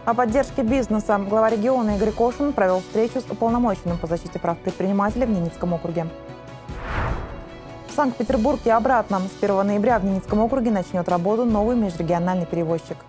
О поддержке бизнеса глава региона Игорь Кошин провел встречу с уполномоченным по защите прав предпринимателей в Ненецком округе. В Санкт-Петербург и обратно. С 1 ноября в Ненецком округе начнет работу новый межрегиональный перевозчик.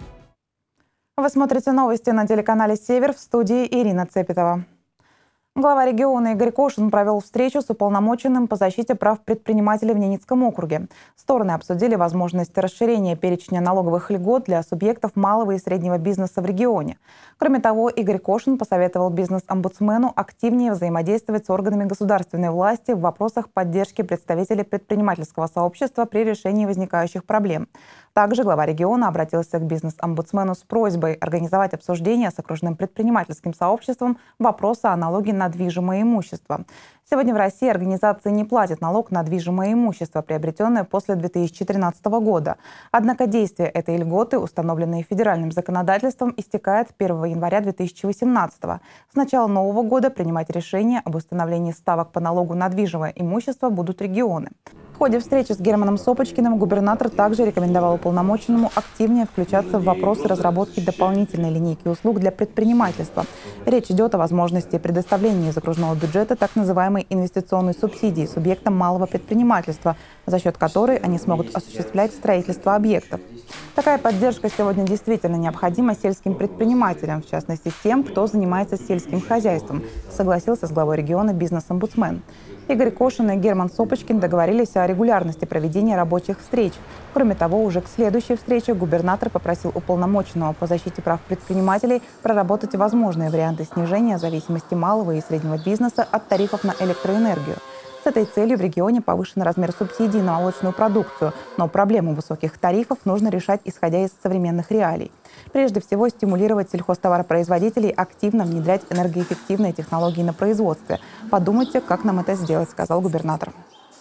Вы смотрите новости на телеканале «Север», в студии Ирина Цепетова. Глава региона Игорь Кошин провел встречу с уполномоченным по защите прав предпринимателей в Ненецком округе. Стороны обсудили возможность расширения перечня налоговых льгот для субъектов малого и среднего бизнеса в регионе. Кроме того, Игорь Кошин посоветовал бизнес-омбудсмену активнее взаимодействовать с органами государственной власти в вопросах поддержки представителей предпринимательского сообщества при решении возникающих проблем. Также глава региона обратился к бизнес-омбудсмену с просьбой организовать обсуждение с окружным предпринимательским сообществом вопроса о налоге на движимое имущество. Сегодня в России организации не платят налог на движимое имущество, приобретенное после 2013 года. Однако действие этой льготы, установленной федеральным законодательством, истекает 1 января 2018. С начала нового года принимать решение об установлении ставок по налогу на движимое имущество будут регионы. В ходе встречи с Германом Сопочкиным губернатор также рекомендовал уполномоченному активнее включаться в вопросы разработки дополнительной линейки услуг для предпринимательства. Речь идет о возможности предоставления из окружного бюджета так называемой инвестиционной субсидии субъектам малого предпринимательства, за счет которой они смогут осуществлять строительство объектов. Такая поддержка сегодня действительно необходима сельским предпринимателям, в частности тем, кто занимается сельским хозяйством, согласился с главой региона бизнес-омбудсмен. Игорь Кошин и Герман Сопочкин договорились о регулярности проведения рабочих встреч. Кроме того, уже к следующей встрече губернатор попросил уполномоченного по защите прав предпринимателей проработать возможные варианты снижения зависимости малого и среднего бизнеса от тарифов на электроэнергию. С этой целью в регионе повышен размер субсидий на молочную продукцию, но проблему высоких тарифов нужно решать, исходя из современных реалий. Прежде всего, стимулировать сельхозтоваропроизводителей активно внедрять энергоэффективные технологии на производстве. Подумайте, как нам это сделать, сказал губернатор.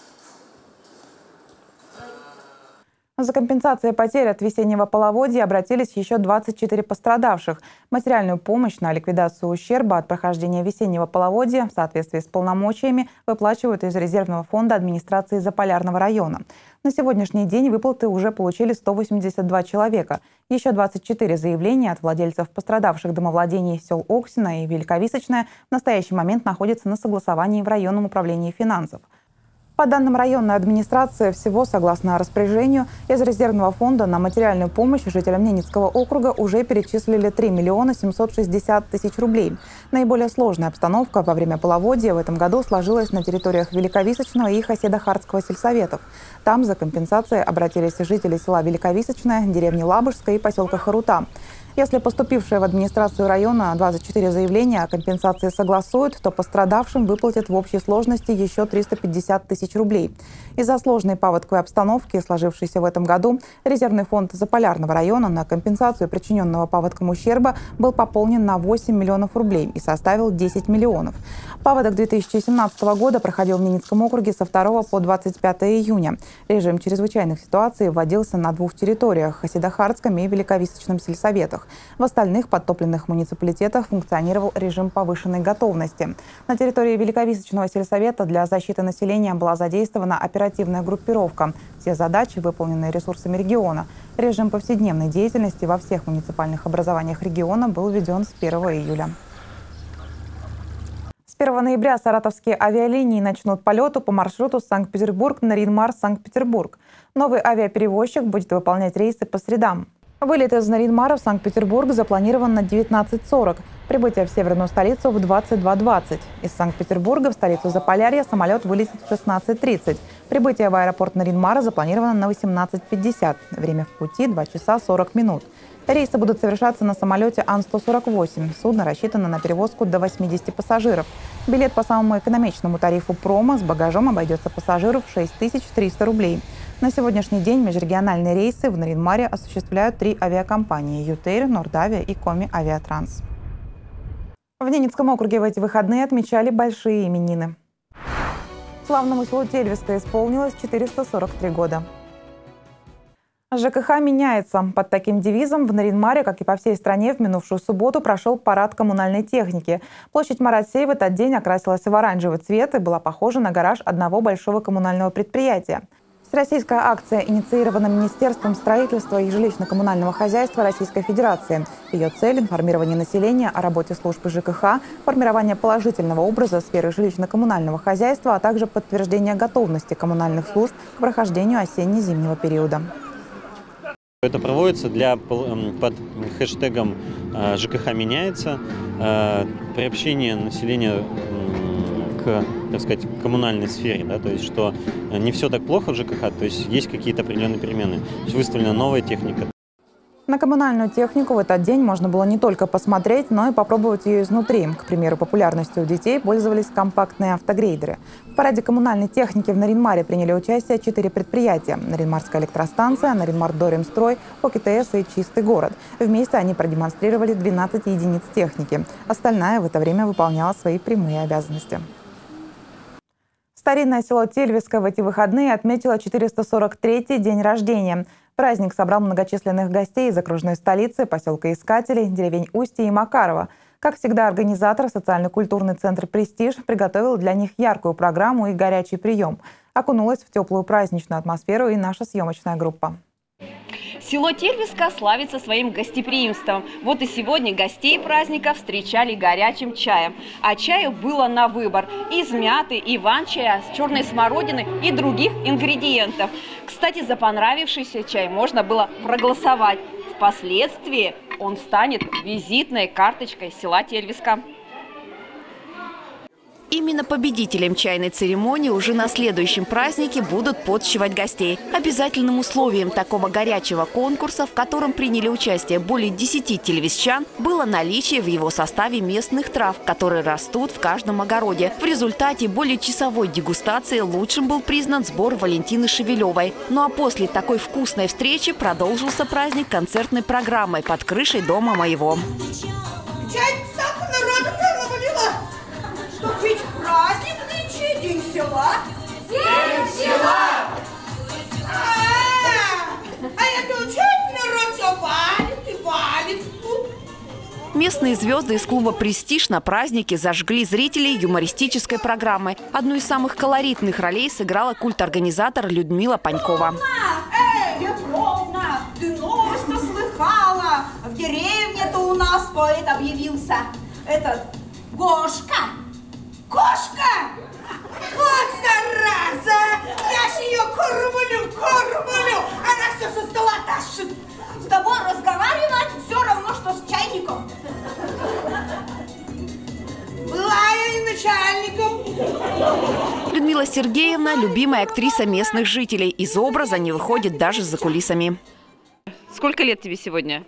За компенсацией потерь от весеннего половодья обратились еще 24 пострадавших. Материальную помощь на ликвидацию ущерба от прохождения весеннего половодья в соответствии с полномочиями выплачивают из резервного фонда администрации Заполярного района. На сегодняшний день выплаты уже получили 182 человека. Еще 24 заявления от владельцев пострадавших домовладений сел Оксино и Великовисочное в настоящий момент находятся на согласовании в районном управлении финансов. По данным районной администрации, всего, согласно распоряжению, из резервного фонда на материальную помощь жителям Ненецкого округа уже перечислили 3 миллиона 760 тысяч рублей. Наиболее сложная обстановка во время половодья в этом году сложилась на территориях Великовисочного и Хаседо-Хардского сельсоветов. Там за компенсацией обратились жители села Великовисочное, деревни Лабужская и поселка Харута. Если поступившие в администрацию района 24 заявления о компенсации согласуют, то пострадавшим выплатят в общей сложности еще 350 тысяч рублей. Из-за сложной паводковой обстановки, сложившейся в этом году, резервный фонд Заполярного района на компенсацию причиненного паводком ущерба был пополнен на 8 миллионов рублей и составил 10 миллионов. Паводок 2017 года проходил в Ненецком округе со 2 по 25 июня. Режим чрезвычайных ситуаций вводился на двух территориях – Хаседо-Хардском и Великовисочном сельсоветах. В остальных подтопленных муниципалитетах функционировал режим повышенной готовности. На территории Великовисочного сельсовета для защиты населения была задействована оперативная группировка. Все задачи выполнены ресурсами региона. Режим повседневной деятельности во всех муниципальных образованиях региона был введен с 1 июля. С 1 ноября саратовские авиалинии начнут полеты по маршруту Санкт-Петербург-Нарьян-Мар-Санкт-Петербург. Новый авиаперевозчик будет выполнять рейсы по средам. Вылет из Нарьян-Мара в Санкт-Петербург запланирован на 19:40. Прибытие в северную столицу в 22:20. Из Санкт-Петербурга в столицу Заполярья самолет вылетит в 16:30. Прибытие в аэропорт Нарьян-Мара запланировано на 18:50. Время в пути 2 часа 40 минут. Рейсы будут совершаться на самолете Ан-148. Судно рассчитано на перевозку до 80 пассажиров. Билет по самому экономичному тарифу промо с багажом обойдется пассажиру в 6300 рублей. На сегодняшний день межрегиональные рейсы в Нарьян-Маре осуществляют 3 авиакомпании – «Ютейр», «Нордавия» и «Коми Авиатранс». В Ненецком округе в эти выходные отмечали большие именины. Славному селу Тельвиска исполнилось 443 года. ЖКХ меняется. Под таким девизом в Нарьян-Маре, как и по всей стране, в минувшую субботу прошел парад коммунальной техники. Площадь Маратсей в этот день окрасилась в оранжевый цвет и была похожа на гараж одного большого коммунального предприятия. Всероссийская акция инициирована Министерством строительства и жилищно-коммунального хозяйства Российской Федерации. Ее цель – информирование населения о работе службы ЖКХ, формирование положительного образа сферы жилищно-коммунального хозяйства, а также подтверждение готовности коммунальных служб к прохождению осенне-зимнего периода. Это проводится под хэштегом «ЖКХ меняется», приобщение населения к, так сказать, коммунальной сфере, да, то есть что не все так плохо в ЖКХ, то есть какие-то определенные перемены. То есть выставлена новая техника. На коммунальную технику в этот день можно было не только посмотреть, но и попробовать ее изнутри. К примеру, популярностью у детей пользовались компактные автогрейдеры. В параде коммунальной техники в Нарьян-Маре приняли участие 4 предприятия: Нарьян-Марская электростанция, Нарьян-Мар-Доремстрой, ОКТС и Чистый город. Вместе они продемонстрировали 12 единиц техники. Остальная в это время выполняла свои прямые обязанности. Старинное село Тельвиска в эти выходные отметило 443-й день рождения. Праздник собрал многочисленных гостей из окружной столицы, поселка Искателей, деревень Устье и Макарова. Как всегда, организатор, социально-культурный центр «Престиж», приготовил для них яркую программу и горячий прием. Окунулась в теплую праздничную атмосферу и наша съемочная группа. Село Тельвиска славится своим гостеприимством. Вот и сегодня гостей праздника встречали горячим чаем. А чаю было на выбор: из мяты, иван-чая, с черной смородины и других ингредиентов. Кстати, за понравившийся чай можно было проголосовать. Впоследствии он станет визитной карточкой села Тельвиска. Именно победителям чайной церемонии уже на следующем празднике будут подчивать гостей. Обязательным условием такого горячего конкурса, в котором приняли участие более 10 тельвисчан, было наличие в его составе местных трав, которые растут в каждом огороде. В результате более часовой дегустации лучшим был признан сбор Валентины Шевелевой. Ну а после такой вкусной встречи продолжился праздник концертной программой под крышей дома моего. Что ведь праздник нынче, день села. День села! А это учать народ все валит и валит. Местные звезды из клуба «Престиж» на празднике зажгли зрителей юмористической программой. Одну из самых колоритных ролей сыграла культорганизатор Людмила Панькова. Петровна, ты новость-то слыхала? В деревне-то у нас поэт объявился. Этот Гошка. Кошка! Вот зараза! Я ж ее кормлю! Она все со стола тащит. С тобой разговаривать все равно, что с чайником. Была я и начальником. Людмила Сергеевна – любимая актриса местных жителей. Из образа не выходит даже за кулисами. Сколько лет тебе сегодня?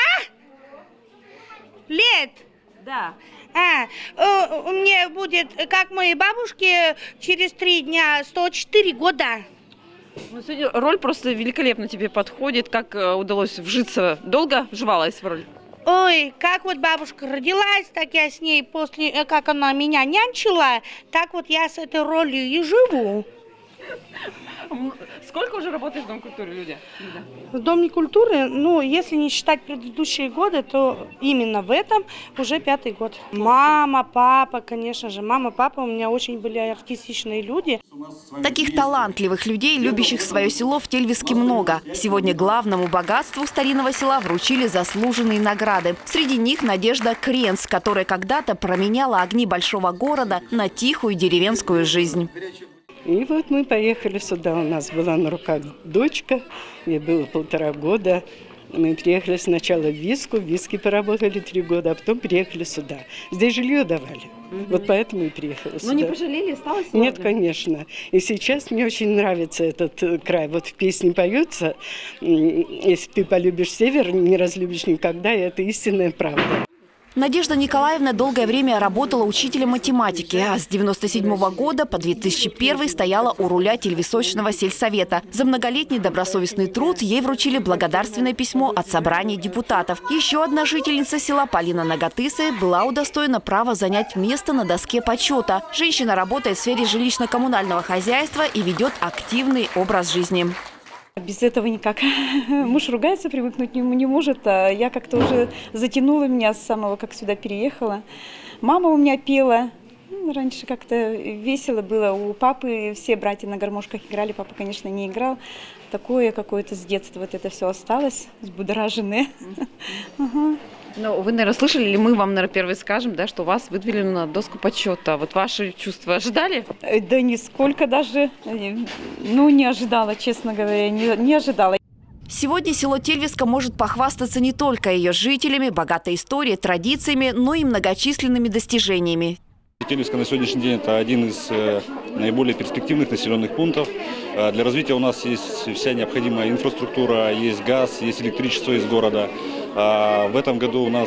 Лет? Да. Мне будет, как моей бабушке, через 3 дня 104 года. Ну, сегодня роль просто великолепно тебе подходит. Как удалось вжиться? Долго вживалась в роль? Ой, как вот бабушка родилась, так я с ней после, как она меня нянчила, так вот я с этой ролью и живу. Сколько уже работаешь в Доме культуры, Людя? В Доме культуры, ну, если не считать предыдущие годы, то именно в этом уже 5-й год. Мама, папа, конечно же. Мама, папа у меня очень были артистичные люди. Таких талантливых людей, любящих свое село, в Тельвиске много. Сегодня главному богатству старинного села вручили заслуженные награды. Среди них Надежда Кренц, которая когда-то променяла огни большого города на тихую деревенскую жизнь. И вот мы поехали сюда. У нас была на руках дочка, ей было 1,5 года. Мы приехали сначала в Виске поработали 3 года, а потом приехали сюда. Здесь жилье давали. Вот поэтому и приехала сюда. Но не пожалели, осталось? Нет, конечно. И сейчас мне очень нравится этот край. Вот в песне поется: если ты полюбишь север, не разлюбишь никогда, и это истинная правда. Надежда Николаевна долгое время работала учителем математики, а с 1997 года по 2001 стояла у руля Тельвисочного сельсовета. За многолетний добросовестный труд ей вручили благодарственное письмо от собрания депутатов. Еще одна жительница села Полина Нагатысы была удостоена права занять место на доске почета. Женщина работает в сфере жилищно-коммунального хозяйства и ведет активный образ жизни. Без этого никак. Муж ругается, привыкнуть не может. А я как-то уже затянула меня с самого, как сюда переехала. Мама у меня пела. Раньше как-то весело было. У папы все братья на гармошках играли. Папа, конечно, не играл. Такое какое-то с детства вот это все осталось, взбудораженное. Ну, вы, наверное, слышали, или мы вам, наверное, первые скажем, да, что вас выдвинули на доску почета. Вот ваши чувства ожидали? Да нисколько даже. Ну, не ожидала, честно говоря, не ожидала. Сегодня село Тельвиска может похвастаться не только ее жителями, богатой историей, традициями, но и многочисленными достижениями. Тельвиска на сегодняшний день – это один из наиболее перспективных населенных пунктов. Для развития у нас есть вся необходимая инфраструктура, есть газ, есть электричество из города. В этом году у нас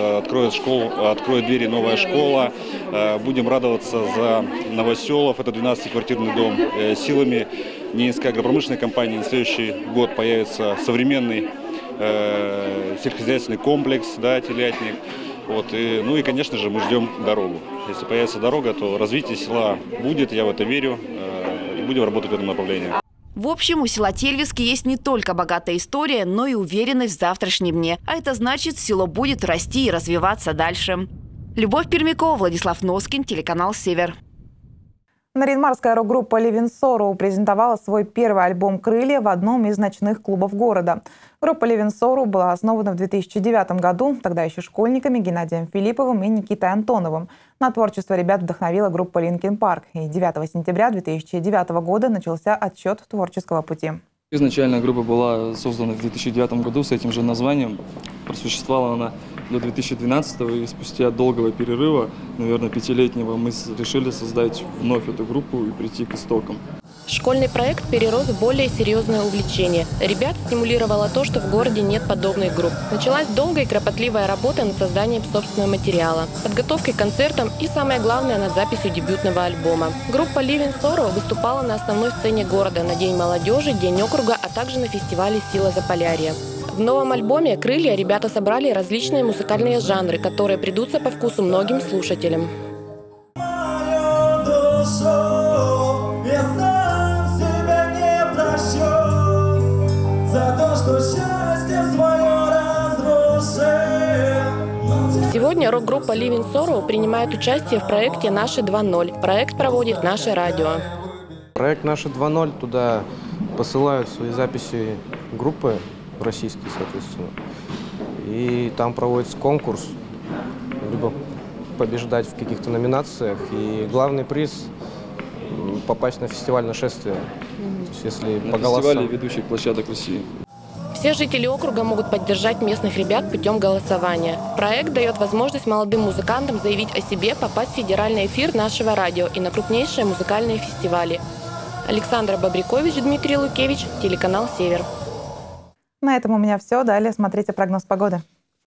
откроет двери новая школа. Будем радоваться за новоселов. Это 12-квартирный дом. Силами Ненецкой агропромышленной компании на следующий год появится современный сельскохозяйственный комплекс, да, телятник. Ну и, конечно же, мы ждем дорогу. Если появится дорога, то развитие села будет, я в это верю, и будем работать в этом направлении. В общем, у села Тельвиски есть не только богатая история, но и уверенность в завтрашнем дне. А это значит, село будет расти и развиваться дальше. Любовь Пермякова, Владислав Носкин, телеканал «Север». Нарьян-Марская рок-группа Living Sorrow презентовала свой первый альбом «Крылья» в одном из ночных клубов города. Группа Living Sorrow была основана в 2009 году, тогда еще школьниками Геннадием Филипповым и Никитой Антоновым. На творчество ребят вдохновила группа Linkin Park. И 9 сентября 2009 года начался отсчет творческого пути. Изначально группа была создана в 2009 году с этим же названием. Просуществовала она до 2012 и спустя долгого перерыва, наверное, 5-летнего, мы решили создать вновь эту группу и прийти к истокам. Школьный проект перерос в более серьезное увлечение. Ребят стимулировало то, что в городе нет подобных групп. Началась долгая и кропотливая работа над созданием собственного материала, подготовкой к концертам и, самое главное, над записью дебютного альбома. Группа Living Sorrow выступала на основной сцене города на День молодежи, День округа, а также на фестивале «Сила Заполярья». В новом альбоме «Крылья» ребята собрали различные музыкальные жанры, которые придутся по вкусу многим слушателям. Сегодня рок-группа Living Sorrow принимает участие в проекте «Наши 2.0». Проект проводит наше радио. Проект «Наши 2.0» туда посылают свои записи группы, российские, соответственно. И там проводится конкурс, либо побеждать в каких-то номинациях. И главный приз – попасть на фестиваль «Нашествие». То есть, если на фестивале ведущих площадок России. Все жители округа могут поддержать местных ребят путем голосования. Проект дает возможность молодым музыкантам заявить о себе, попасть в федеральный эфир нашего радио и на крупнейшие музыкальные фестивали. Александра Бобрикович, Дмитрий Лукевич, телеканал «Север». На этом у меня все. Далее смотрите прогноз погоды.